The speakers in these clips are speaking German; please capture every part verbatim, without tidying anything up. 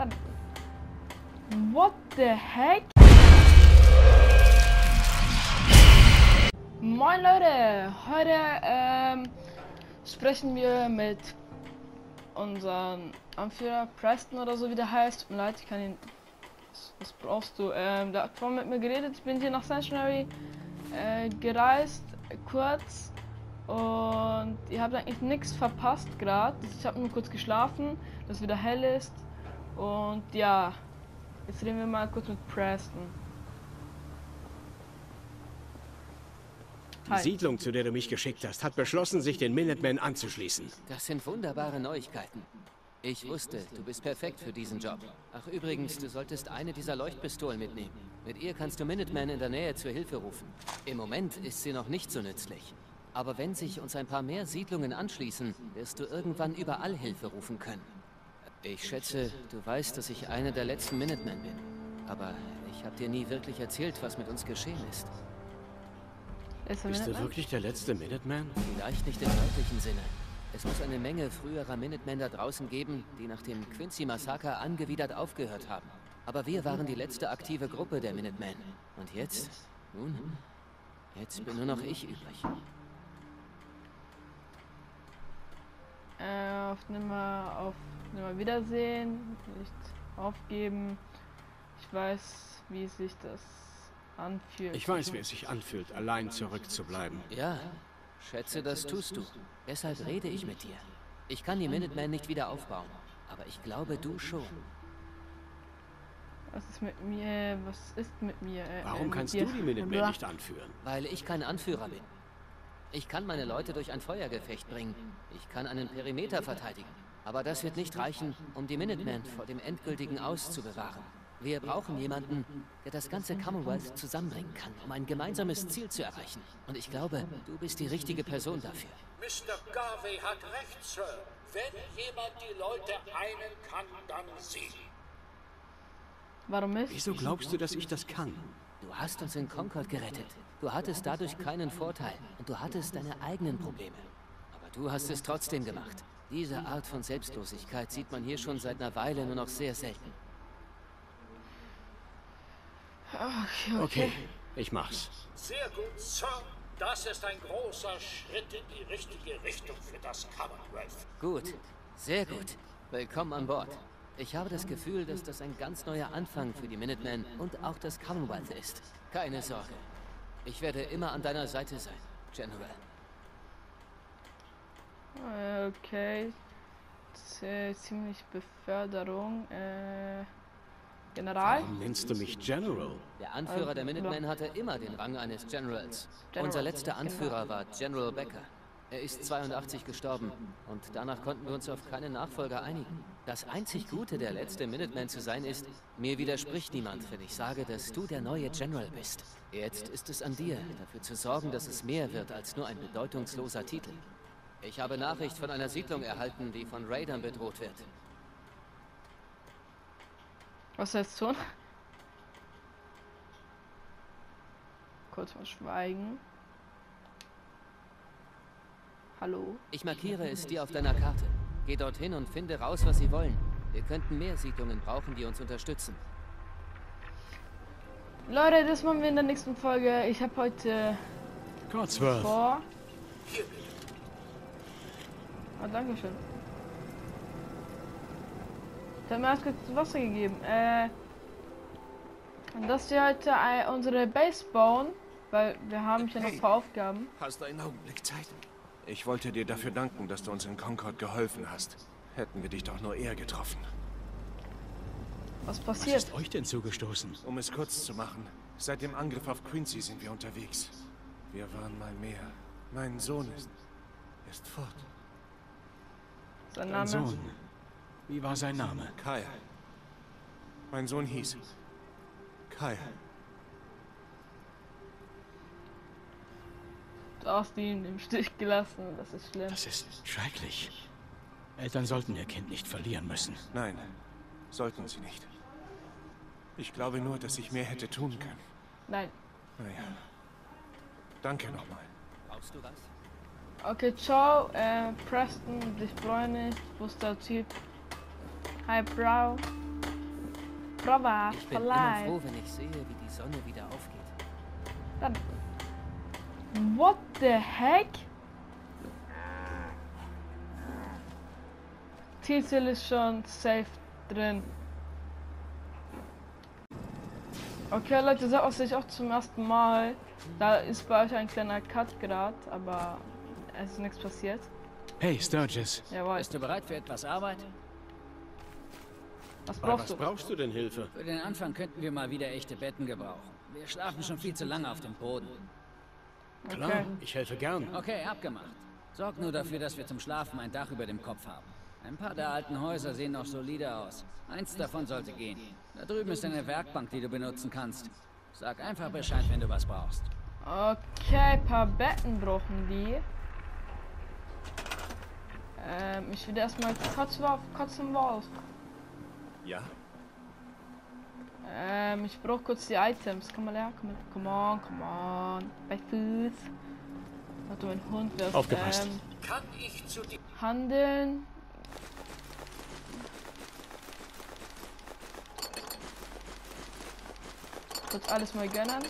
Dann. What the heck? Moin Leute, heute ähm, sprechen wir mit unserem Anführer Preston oder so wie der heißt. Tut mir leid, ich kann ihn. Was, was brauchst du? Ähm, der hat vorhin mit mir geredet. Ich bin hier nach Sanctuary äh, gereist, kurz. Und ihr habt eigentlich nichts verpasst gerade. Ich habe nur kurz geschlafen, dass es wieder hell ist. Und ja, jetzt reden wir mal kurz mit Preston. Die Siedlung, zu der du mich geschickt hast, hat beschlossen, sich den Minutemen anzuschließen. Das sind wunderbare Neuigkeiten. Ich wusste, du bist perfekt für diesen Job. Ach übrigens, du solltest eine dieser Leuchtpistolen mitnehmen. Mit ihr kannst du Minutemen in der Nähe zur Hilfe rufen. Im Moment ist sie noch nicht so nützlich. Aber wenn sich uns ein paar mehr Siedlungen anschließen, wirst du irgendwann überall Hilfe rufen können. Ich schätze, du weißt, dass ich einer der letzten Minutemen bin. Aber ich habe dir nie wirklich erzählt, was mit uns geschehen ist. Ist Bist du wirklich der letzte Minuteman? Vielleicht nicht im wörtlichen Sinne. Es muss eine Menge früherer Minutemen da draußen geben, die nach dem Quincy-Massaker angewidert aufgehört haben. Aber wir waren die letzte aktive Gruppe der Minutemen. Und jetzt? Nun, jetzt bin nur noch ich übrig. Äh, auf nimmer, auf nimmer Wiedersehen, nicht aufgeben. Ich weiß, wie sich das anfühlt. Ich weiß, wie es sich anfühlt, allein zurückzubleiben. Ja, schätze, das tust du. Deshalb rede ich mit dir. Ich kann die Minutemen nicht wieder aufbauen, aber ich glaube, du schon. Was ist mit mir? Was ist mit mir? Äh, Warum äh, kannst dir? du die Minutemen nicht anführen? Weil ich kein Anführer bin. Ich kann meine Leute durch ein Feuergefecht bringen. Ich kann einen Perimeter verteidigen. Aber das wird nicht reichen, um die Minutemen vor dem endgültigen Aus zu bewahren. Wir brauchen jemanden, der das ganze Commonwealth zusammenbringen kann, um ein gemeinsames Ziel zu erreichen. Und ich glaube, du bist die richtige Person dafür. Mister Garvey hat recht, Sir. Wenn jemand die Leute einen kann, dann Sie. Warum ist? Wieso glaubst du, dass ich das kann? Du hast uns in Concord gerettet. Du hattest dadurch keinen Vorteil und du hattest deine eigenen Probleme. Aber du hast es trotzdem gemacht. Diese Art von Selbstlosigkeit sieht man hier schon seit einer Weile nur noch sehr selten. Okay, okay. Okay, ich mach's. Sehr gut, Sir. Das ist ein großer Schritt in die richtige Richtung für das Commonwealth. Gut, sehr gut. Willkommen an Bord. Ich habe das Gefühl, dass das ein ganz neuer Anfang für die Minutemen und auch das Commonwealth ist. Keine Sorge. Ich werde immer an deiner Seite sein, General. Okay. Z ziemlich Beförderung. Äh, General? Warum nennst du mich General? Der Anführer der Minutemen hatte immer den Rang eines Generals. General. Unser letzter Anführer war General Becker. Er ist zweiundachtzig gestorben und danach konnten wir uns auf keinen Nachfolger einigen. Das einzig Gute, der letzte Minuteman zu sein, ist, mir widerspricht niemand, wenn ich sage, dass du der neue General bist. Jetzt ist es an dir, dafür zu sorgen, dass es mehr wird als nur ein bedeutungsloser Titel. Ich habe Nachricht von einer Siedlung erhalten, die von Raidern bedroht wird. Was soll jetzt tun? Kurz mal schweigen. Hallo? Ich markiere es dir auf deiner Karte. Geh dorthin und finde raus, was sie wollen. Wir könnten mehr Siedlungen brauchen, die uns unterstützen. Leute, das machen wir in der nächsten Folge. Ich habe heute Codsworth. vor... Ah, danke schön. Ich habe mir erst kurz Wasser gegeben. Äh, dass wir heute äh, unsere Base bauen, weil wir haben hier noch ein paar Aufgaben. Hast du einen Augenblick Zeit? Ich wollte dir dafür danken, dass du uns in Concord geholfen hast. Hätten wir dich doch nur eher getroffen. Was Was passiert? ist euch denn zugestoßen? Um es kurz zu machen, seit dem Angriff auf Quincy sind wir unterwegs. Wir waren mal mehr. Mein Sohn ist, ist fort. Sein Dein Name? Sohn. Wie war sein Name? Kyle. Mein Sohn hieß Kyle. Du hast ihn im Stich gelassen. Das ist schlimm. Das ist schrecklich. Eltern sollten ihr Kind nicht verlieren müssen. Nein, sollten sie nicht. Ich glaube nur, dass ich mehr hätte tun können. Nein. Naja. Danke nochmal. Brauchst du was? Okay, ciao. Äh, Preston, dich freue nicht. Wo ist der Typ? Hi, Bro. Prova, Ich bin immer froh, wenn ich sehe, wie die Sonne wieder aufgeht. Dann. What the heck? Ziel ist schon safe drin. Okay, Leute, das auch sich auch zum ersten Mal. Da ist bei euch ein kleiner Cut gerade, aber es ist nichts passiert. Hey, Sturgis. Jawohl. Bist du bereit für etwas Arbeit? Was Bei brauchst was du? brauchst du denn Hilfe? Für den Anfang könnten wir mal wieder echte Betten gebrauchen. Wir schlafen schon viel zu lange auf dem Boden. Klar, Okay. ich helfe gern. Okay, abgemacht. Sorg nur dafür, dass wir zum Schlafen ein Dach über dem Kopf haben. Ein paar der alten Häuser sehen noch solide aus. Eins davon sollte gehen. Da drüben ist eine Werkbank, die du benutzen kannst. Sag einfach Bescheid, wenn du was brauchst. Okay, ein paar Betten brauchen die. Ähm, ich will erstmal kotzen auf, kotzen auf. Ja? Ähm, ich brauche kurz die Items. Komm mal her, komm mal. Come on, come on. Bei Fuß. Warte, mein Hund wird Aufgepasst. ähm, Kann ich zu dir... handeln. Kurz alles mal gönnen.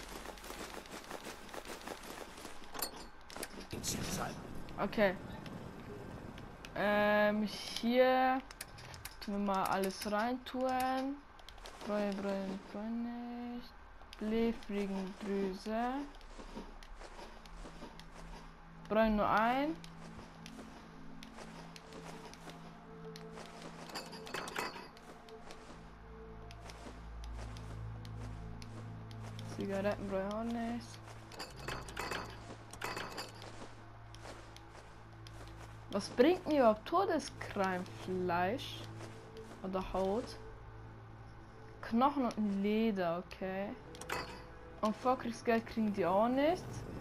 Okay. Ähm, hier tun wir mal alles rein tun. Bräu, Bräu, Bräu nicht. Blähfliegendrüse. Bräu nur ein. Zigaretten brauche ich auch nicht. Was bringt mir überhaupt Todeskrallenfleisch? Oder Haut? Knochen und Leder, okay. Und Vorkriegsgeld kriegen die auch nicht.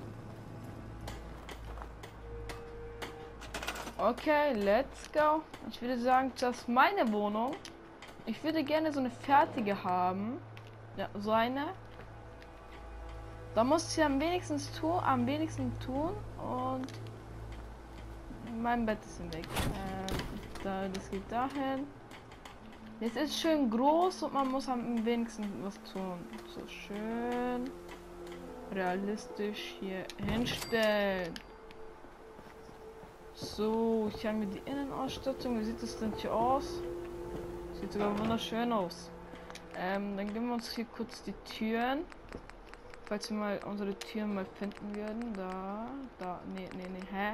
Okay, let's go. Ich würde sagen, das ist meine Wohnung. Ich würde gerne so eine fertige haben. Ja, so eine. Da muss ich am wenigsten tun, am wenigsten tun und mein Bett ist im Weg. Ähm, da, das geht dahin. Es ist schön groß und man muss am wenigsten was tun. So schön realistisch hier hinstellen. So, ich habe mir die Innenausstattung. Wie sieht das denn hier aus? Sieht sogar wunderschön aus. Ähm, dann geben wir uns hier kurz die Türen. Falls wir mal unsere Türen mal finden würden. Da, da, nee, nee, nee, hä?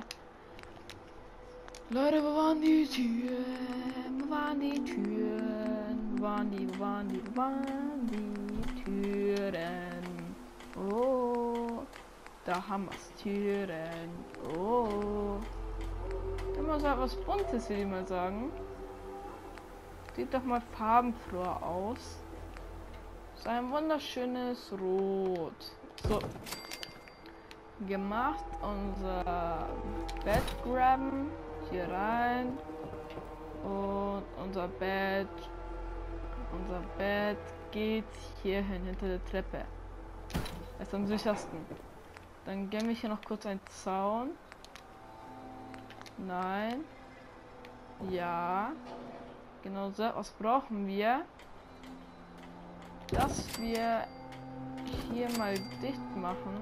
Leute, wo waren die Türen? Wo waren die Türen? Wo waren die, wo waren die, wo waren die Türen? Oh, da haben wir's, Türen. Oh. Immer so etwas Buntes, will ich mal sagen. Sieht doch mal farbenfroher aus. So ein wunderschönes Rot. So. Gemacht. Unser Bett graben. Hier rein. Und unser Bett. Unser Bett geht hier hin, hinter der Treppe. Das ist am sichersten. Dann gehen wir hier noch kurz einen Zaun. Nein. Ja. Genau so. Was brauchen wir? Dass wir hier mal dicht machen.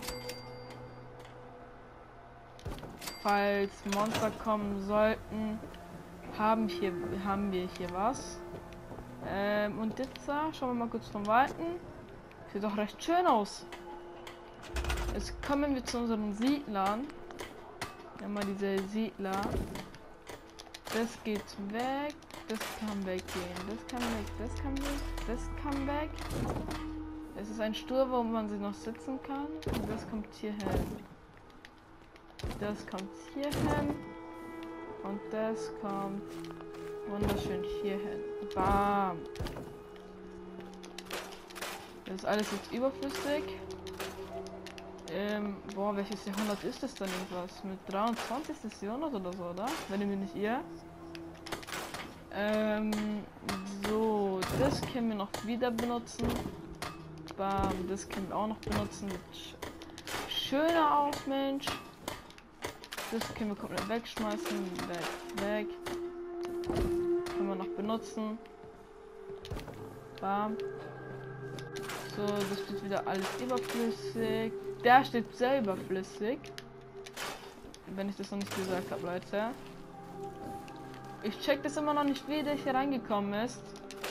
Falls Monster kommen sollten, haben, hier, haben wir hier was. Ähm, und jetzt schauen wir mal kurz von Weitem. Sieht doch recht schön aus. Jetzt kommen wir zu unseren Siedlern. Ja, mal diese Siedler. Das geht weg. Das kann weggehen. Das kann weg. Das kann weg. Das kann weg. Es ist ein Stuhl, wo man sich noch sitzen kann. Und das kommt hier hin. Das kommt hier hin. Und das kommt wunderschön hier hin. Bam. Das ist alles jetzt überflüssig. Ähm, boah, welches Jahrhundert ist das denn irgendwas? Mit dreiundzwanzigsten Jahrhundert oder so, oder? Wenn ihr mir nicht irre. Ähm, so, das können wir noch wieder benutzen. Bam, das können wir auch noch benutzen. Sieht schöner aus, Mensch. Das können wir komplett wegschmeißen. Weg, weg. Können wir noch benutzen. Bam. So, das steht wieder alles überflüssig. Der steht sehr überflüssig. Wenn ich das noch nicht gesagt habe, Leute. Ich check das immer noch nicht, wie der hier reingekommen ist.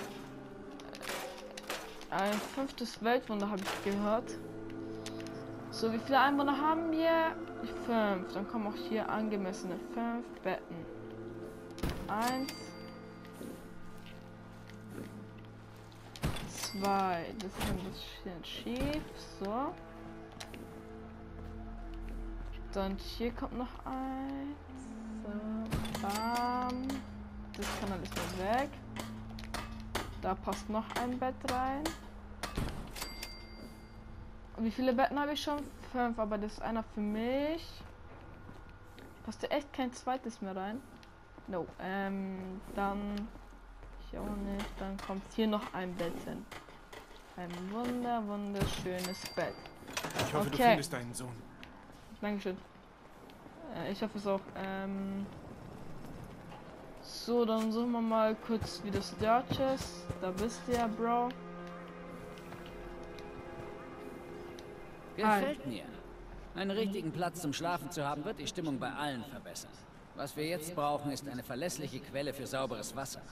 Ein fünftes Weltwunder habe ich gehört. So, wie viele Einwohner haben wir? Fünf. Dann kommen auch hier angemessene fünf Betten. Eins. Zwei. Das ist ein bisschen schief. So. Dann hier kommt noch eins. So. Bam. Das kann alles mal weg. Da passt noch ein Bett rein. Und wie viele Betten habe ich schon? Fünf, aber das ist einer für mich. Passt ja echt kein zweites mehr rein. No. Ähm, dann hier auch nicht. Dann kommt hier noch ein Bett hin. Ein wunder, wunderschönes Bett. Ich hoffe, Okay. du findest deinen Sohn. Dankeschön. Äh, ich hoffe es auch. Ähm, so, dann suchen wir mal kurz wieder Sturges. Da bist du ja, Bro. Gefällt mir. Einen richtigen Platz zum Schlafen zu haben, wird die Stimmung bei allen verbessern. Was wir jetzt brauchen, ist eine verlässliche Quelle für sauberes Wasser.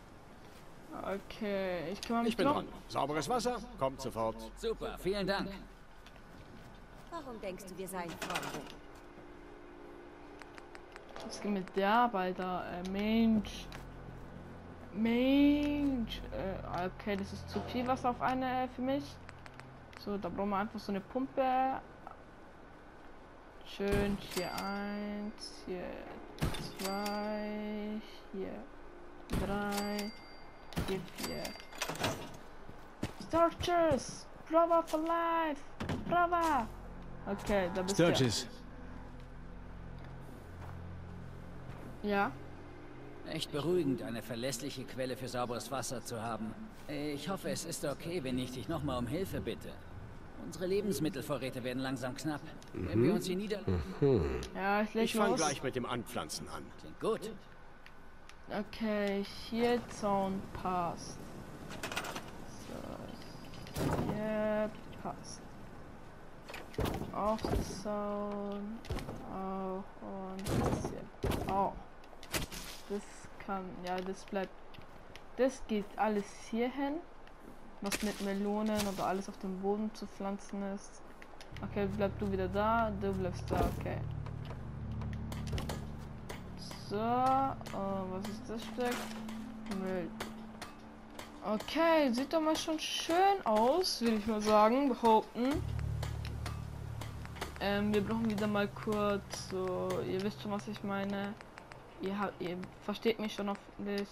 Okay, ich kümmere mich Ich bin drum. dran. Sauberes Wasser, kommt sofort. Super, vielen Dank. Warum denkst du, wir seien Freunde? Was geht mit der Arbeit da? Äh, Mensch. Mensch. Äh, okay, das ist zu viel Wasser auf eine äh, für mich. So, da brauchen wir einfach so eine Pumpe. Schön, hier eins, hier zwei, hier drei, hier vier. Sturges! Brava for life! Brava! Okay, da bist du. Sturges, Ja. Echt beruhigend, eine verlässliche Quelle für sauberes Wasser zu haben. Ich hoffe, es ist okay, wenn ich dich nochmal um Hilfe bitte. Unsere Lebensmittelvorräte werden langsam knapp. Wenn wir uns hier nieder... Ja, ich leg Ich fange los. gleich mit dem Anpflanzen an. Klingt gut. Okay, hier Zaun passt. So, hier passt. Auch Zaun. Auch und das hier auch. Das kann, ja, das bleibt. Das geht alles hier hin. Was mit Melonen oder alles auf dem Boden zu pflanzen ist. Okay, bleib du wieder da, du bleibst da, okay. So, oh, was ist das Stück? Müll. Okay, sieht doch mal schon schön aus, würde ich mal sagen, behaupten. Ähm, wir brauchen wieder mal kurz, so, ihr wisst schon, was ich meine. Ihr habt, ihr versteht mich schon hoffentlich.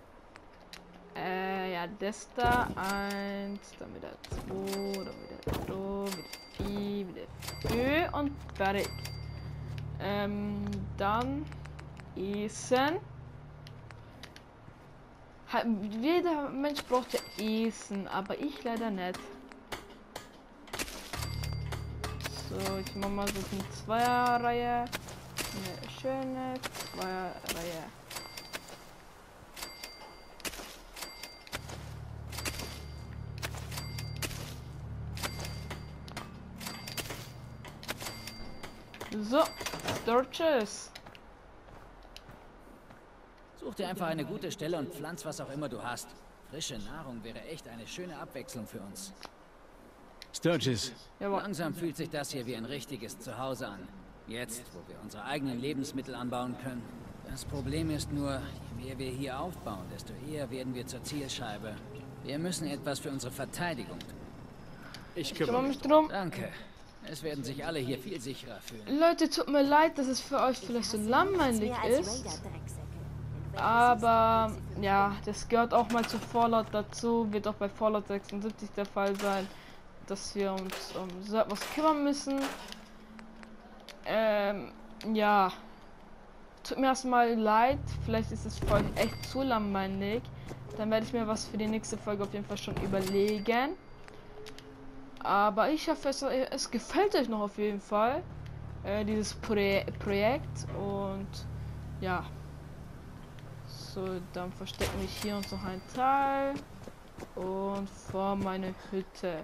Äh, ja, das da, eins, dann wieder zwei, dann wieder drei, wieder vier, wieder vier und fertig. Ähm, dann Essen. Ha, jeder Mensch braucht ja Essen, aber ich leider nicht. So, ich mach mal so eine Zweierreihe. Eine schöne Zweierreihe. So, Sturges. Such dir einfach eine gute Stelle und pflanz was auch immer du hast. Frische Nahrung wäre echt eine schöne Abwechslung für uns. Sturges, Jawohl. Langsam fühlt sich das hier wie ein richtiges Zuhause an. Jetzt, wo wir unsere eigenen Lebensmittel anbauen können. Das Problem ist nur, je mehr wir hier aufbauen, desto eher werden wir zur Zielscheibe. Wir müssen etwas für unsere Verteidigung tun. Ich Ich kümmere kümmere mich. mich drum. Danke. Es werden sich alle hier viel sicherer fühlen. Leute, tut mir leid, dass es für euch vielleicht so langweilig Mehr als ist. Raider-Drecksäcke. Wenn du Aber ja, das gehört auch mal zu Fallout dazu. Wird auch bei Fallout sechsundsiebzig der Fall sein, dass wir uns um so etwas kümmern müssen. Ähm, ja. Tut mir erstmal leid. Vielleicht ist es für euch echt zu langweilig. Dann werde ich mir was für die nächste Folge auf jeden Fall schon überlegen. Aber ich hoffe, es, es gefällt euch noch auf jeden Fall. Äh, dieses Pro Projekt. Und ja. So, dann verstecken wir hier uns noch ein Teil. Und vor meine Hütte.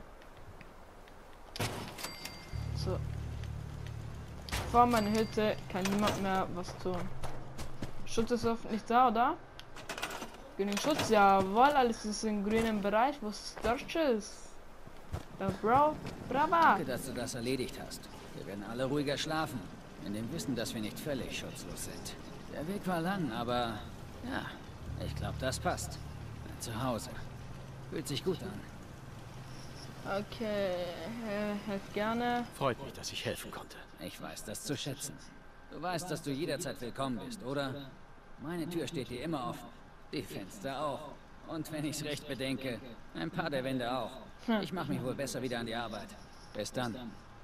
So. Vor meine Hütte kann niemand mehr was tun. Schutz ist oft nicht da, oder? Genügend Schutz, jawohl, alles ist im grünen Bereich, wo es Storch ist. Ja, Bro, brava! Danke, dass du das erledigt hast. Wir werden alle ruhiger schlafen, in dem Wissen, dass wir nicht völlig schutzlos sind. Der Weg war lang, aber ja, ich glaube, das passt. Ein Zuhause. Fühlt sich gut an. Okay, äh, helf gerne. Freut mich, dass ich helfen konnte. Ich weiß das zu schätzen. Du weißt, dass du jederzeit willkommen bist, oder? Meine Tür steht dir immer offen. Die Fenster auch. Und wenn ich's recht bedenke, ein paar der Wände auch. Ich mache mich wohl besser wieder an die Arbeit. Bis dann.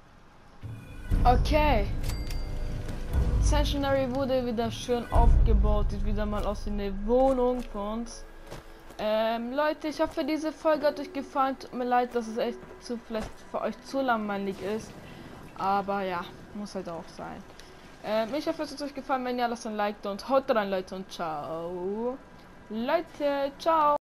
Okay. Sanctuary wurde wieder schön aufgebaut. Sieht wieder mal aus wie eine Wohnung von uns. Ähm, Leute, ich hoffe, diese Folge hat euch gefallen. Tut mir leid, dass es echt zu vielleicht für euch zu langweilig ist. Aber ja, muss halt auch sein. Ähm, ich hoffe, es hat euch gefallen. Wenn ja, lasst ein Like da und haut rein, Leute, und ciao. Leute, ciao.